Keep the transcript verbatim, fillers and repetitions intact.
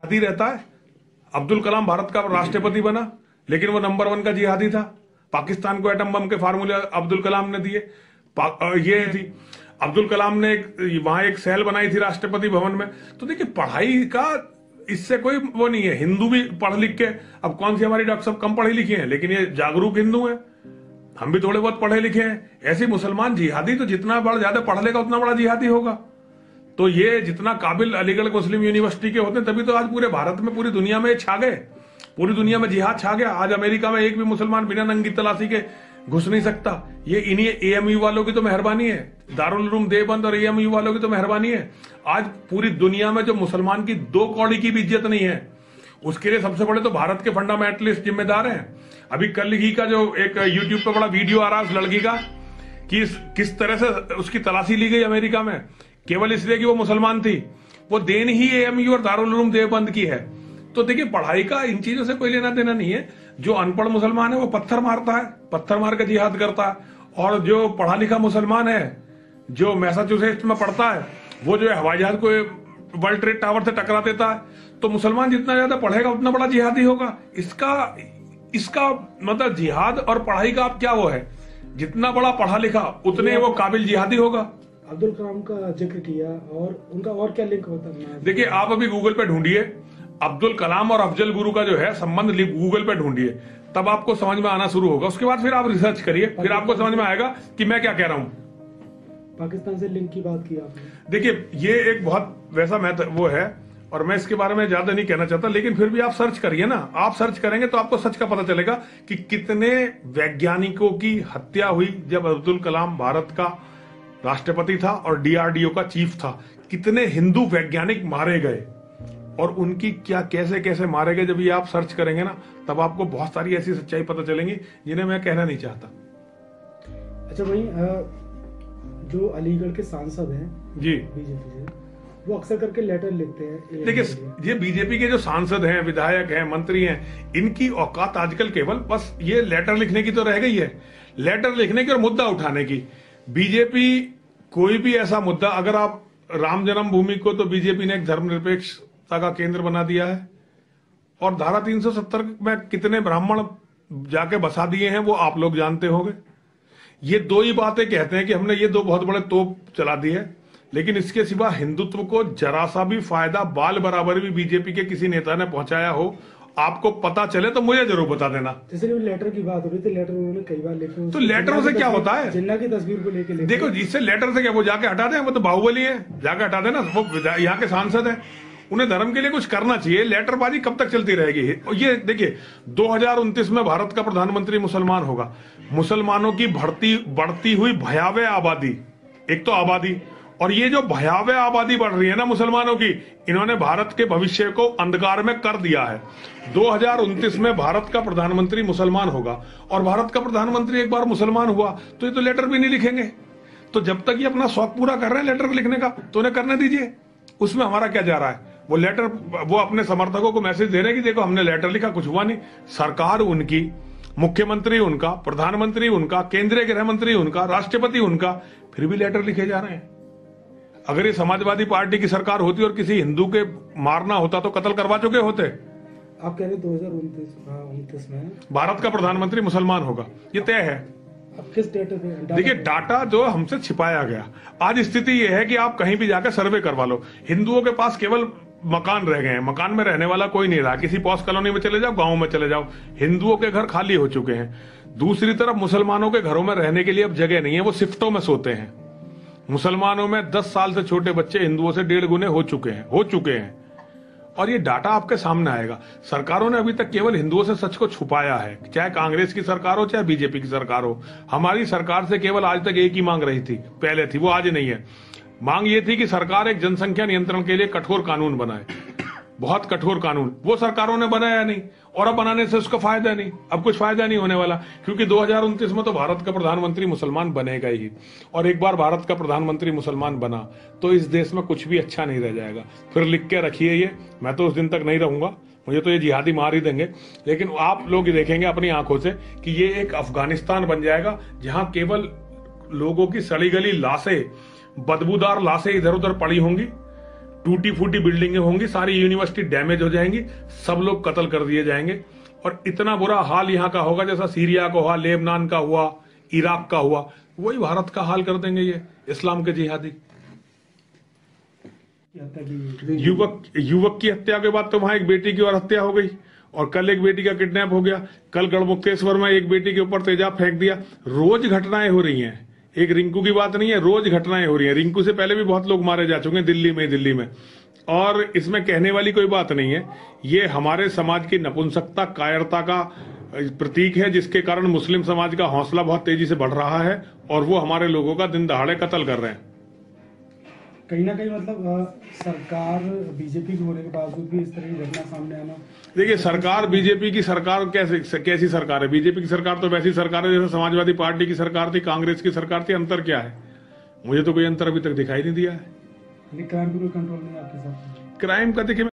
जिहादी रहता है। अब्दुल कलाम भारत का राष्ट्रपति बना, लेकिन वो नंबर वन का जिहादी था। पाकिस्तान को एटम बम के फार्मूले अब्दुल कलाम ने दिए। ये थी अब्दुल कलाम ने एक वहां एक सेल बनाई थी राष्ट्रपति भवन में। तो देखिए, पढ़ाई का इससे कोई वो नहीं है। हिंदू भी पढ़ लिख के, अब कौन सी हमारी डॉक्टर साहब कम पढ़े लिखे हैं, लेकिन ये जागरूक हिंदू हैं। हम भी थोड़े बहुत पढ़े लिखे हैं। ऐसे मुसलमान जिहादी, तो जितना बड़ा ज्यादा पढ़ लेगा उतना बड़ा जिहादी होगा। तो ये जितना काबिल अलीगढ़ मुस्लिम यूनिवर्सिटी के होते हैं, तभी तो आज पूरे भारत में, पूरी दुनिया में छा गए। पूरी दुनिया में जिहाद छा गया। आज अमेरिका में एक भी मुसलमान बिना नंगी तलाशी के घुस नहीं सकता। ये इन्हीं एएमयू वालों की तो मेहरबानी है, दारुल उलूम देवबंद और एएमयू वालों की तो मेहरबानी है। आज पूरी दुनिया में जो मुसलमान की दो कौड़ी की भी इज्जत नहीं है, उसके लिए सबसे बड़े तो भारत के फंडामेंटलिस्ट जिम्मेदार हैं। अभी कल ही का जो एक यूट्यूब पे बड़ा वीडियो आ रहा है उस लड़की का, कि किस तरह से उसकी तलाशी ली गई अमेरिका में, केवल इसलिए कि वो मुसलमान थी। वो देन ही एएमयू और दारुल उलूम देवबंद की है। तो देखिए, पढ़ाई का इन चीजों से कोई लेना देना नहीं है। जो अनपढ़ मुसलमान है वो पत्थर मारता है, पत्थर मार के जिहाद करता है, और जो पढ़ा लिखा मुसलमान है, जो मैसाचुसेट्स में पढ़ता है, वो जो है हवाई जहाज को वर्ल्ड ट्रेड टावर से टकरा देता है। तो मुसलमान जितना ज्यादा पढ़ेगा उतना बड़ा जिहादी होगा। इसका इसका मतलब जिहाद और पढ़ाई का आप क्या वो है, जितना बड़ा पढ़ा लिखा उतने वो काबिल जिहादी होगा। अब्दुल कलाम का जिक्र किया, और उनका और क्या लिंक होता है? देखिए, आप अभी गूगल पे ढूंढिए अब्दुल कलाम और अफजल गुरु का जो है संबंध, गूगल पे ढूंढिए, तब आपको समझ में आना शुरू होगा। उसके बाद फिर आप रिसर्च करिए, फिर आपको समझ में आएगा कि मैं क्या कह रहा हूं। पाकिस्तान से लिंक की बात की आपने। देखिए, ये एक बहुत वैसा मैथ वो है, और मैं इसके बारे में ज्यादा नहीं कहना चाहता, लेकिन फिर भी आप सर्च करिए ना। आप सर्च करेंगे तो आपको सच का पता चलेगा कि कितने वैज्ञानिकों की हत्या हुई जब अब्दुल कलाम भारत का राष्ट्रपति था और डीआरडीओ का चीफ था। कितने हिंदू वैज्ञानिक मारे गए, और उनकी क्या कैसे कैसे मारे गए, जब ये आप सर्च करेंगे ना, तब आपको बहुत सारी ऐसी सच्चाई पता चलेंगी जिन्हें मैं कहना नहीं चाहता। अच्छा भाई, जो अलीगढ़ के सांसद हैं जी बीजेपी से, वो अक्सर करके लेटर लिखते हैं। देखिए, ये बीजेपी के जो सांसद हैं, विधायक हैं, मंत्री हैं, इनकी औकात आजकल केवल बस ये लेटर लिखने की तो रह गई है, लेटर लिखने की और मुद्दा उठाने की। बीजेपी कोई भी ऐसा मुद्दा, अगर आप राम जन्मभूमि को, तो बीजेपी ने एक धर्मनिरपेक्षता का केंद्र बना दिया है, और धारा तीन सौ सत्तर में कितने ब्राह्मण जाके बसा दिए हैं वो आप लोग जानते होंगे। ये दो ही बातें कहते हैं कि हमने ये दो बहुत बड़े तोप चला दिए, लेकिन इसके सिवा हिंदुत्व को जरा सा भी फायदा बाल बराबर भी बीजेपी के किसी नेता ने पहुंचाया हो, आपको पता चले तो मुझे जरूर बता देना। जैसे लेटर की बात हो रही थी, लेटर उन्होंने कई बार लिखे, तो लेटरों से क्या होता है? जिन्ना की तस्वीर को लेके देखो, इससे लेटर से क्या, वो जाके हटा दें, वो तो बाहुबली है, जाके हटा देना। वो यहाँ के सांसद है, उन्हें धर्म के लिए कुछ करना चाहिए। लेटरबाजी कब तक चलती रहेगी? ये देखिए, दो हजार उनतीस में भारत का प्रधानमंत्री मुसलमान होगा। मुसलमानों की बढ़ती बढ़ती हुई भयावह आबादी, एक तो आबादी, और ये जो भयावह आबादी बढ़ रही है ना मुसलमानों की, इन्होंने भारत के भविष्य को अंधकार में कर दिया है। दो हजार उनतीस में भारत का प्रधानमंत्री मुसलमान होगा, और भारत का प्रधानमंत्री एक बार मुसलमान हुआ तो ये तो लेटर भी नहीं लिखेंगे। तो जब तक ये अपना शौक पूरा कर रहे हैं लेटर लिखने का, तो उन्हें करने दीजिए। उसमें हमारा क्या जा रहा है? वो लेटर, वो अपने समर्थकों को मैसेज दे रहे हैं कि देखो हमने लेटर लिखा, कुछ हुआ नहीं। सरकार उनकी, मुख्यमंत्री उनका, प्रधानमंत्री उनका, केंद्रीय गृह मंत्री उनका, राष्ट्रपति उनका, फिर भी लेटर लिखे जा रहे हैं। अगर ये समाजवादी पार्टी की सरकार होती और किसी हिंदू के मारना होता तो कत्ल करवा चुके होते। आप कह रहे दो हजार उनतीस में भारत का प्रधानमंत्री मुसलमान होगा, ये तय है। अब किस डेटा पे? देखिए, डाटा जो हमसे छिपाया गया। आज स्थिति यह है कि आप कहीं भी जाकर सर्वे करवा लो, हिंदुओं के पास केवल मकान रह गए हैं, मकान में रहने वाला कोई नहीं रहा। किसी पॉश कॉलोनी में चले जाओ, गांव में चले जाओ, हिंदुओं के घर खाली हो चुके हैं। दूसरी तरफ मुसलमानों के घरों में रहने के लिए अब जगह नहीं है, वो शिफ्टों में सोते हैं। मुसलमानों में दस साल से छोटे बच्चे हिंदुओं से डेढ़ गुने हो चुके हैं हो चुके हैं और ये डाटा आपके सामने आएगा। सरकारों ने अभी तक केवल हिंदुओं से सच को छुपाया है, चाहे कांग्रेस की सरकार हो चाहे बीजेपी की सरकार हो। हमारी सरकार से केवल आज तक एक ही मांग रही थी, पहले थी, वो आज नहीं है। मांग ये थी कि सरकार एक जनसंख्या नियंत्रण के लिए कठोर कानून बनाए, बहुत कठोर कानून। वो सरकारों ने बनाया नहीं, और अब बनाने से उसका फायदा नहीं, अब कुछ फायदा नहीं होने वाला, क्योंकि दो हजार उनतीस में तो भारत का प्रधानमंत्री मुसलमान बनेगा ही। और एक बार भारत का प्रधानमंत्री मुसलमान बना तो इस देश में कुछ भी अच्छा नहीं रह जाएगा। फिर लिख के रखिए ये, मैं तो उस दिन तक नहीं रहूंगा, मुझे तो ये जिहादी मार ही देंगे, लेकिन आप लोग देखेंगे अपनी आंखों से कि ये एक अफगानिस्तान बन जाएगा जहां केवल लोगों की सड़ी गली लाशें, बदबूदार लाशें इधर उधर पड़ी होंगी, टूटी फूटी बिल्डिंगें होंगी, सारी यूनिवर्सिटी डैमेज हो जाएंगी, सब लोग कत्ल कर दिए जाएंगे और इतना बुरा हाल यहाँ का होगा जैसा सीरिया का हुआ, लेबनान का हुआ, इराक का हुआ, वही भारत का हाल कर देंगे ये इस्लाम के जिहादी। युवक युवक की हत्या के बाद तो वहां एक बेटी की और हत्या हो गई और कल एक बेटी का किडनैप हो गया, कल गढ़मुक्तेश्वर में एक बेटी के ऊपर तेजाब फेंक दिया। रोज घटनाएं हो रही हैं, एक रिंकू की बात नहीं है, रोज घटनाएं हो रही हैं। रिंकू से पहले भी बहुत लोग मारे जा चुके हैं दिल्ली में दिल्ली में और इसमें कहने वाली कोई बात नहीं है। ये हमारे समाज की नपुंसकता, कायरता का प्रतीक है, जिसके कारण मुस्लिम समाज का हौसला बहुत तेजी से बढ़ रहा है और वो हमारे लोगों का दिन दहाड़े कत्ल कर रहे हैं। कहीं ना कहीं मतलब अ, सरकार बीजेपी के होने के बावजूद भी इस तरह की घटना सामने आना। देखिए, सरकार बीजेपी की सरकार कैसे कैसी सरकार है? बीजेपी की सरकार तो वैसी सरकार है जैसे समाजवादी पार्टी की सरकार थी, कांग्रेस की सरकार थी। अंतर क्या है? मुझे तो कोई अंतर अभी तक दिखाई नहीं दिया है। क्राइम पे कोई कंट्रोल नहीं है आपके साथ? क्राइम का देखिए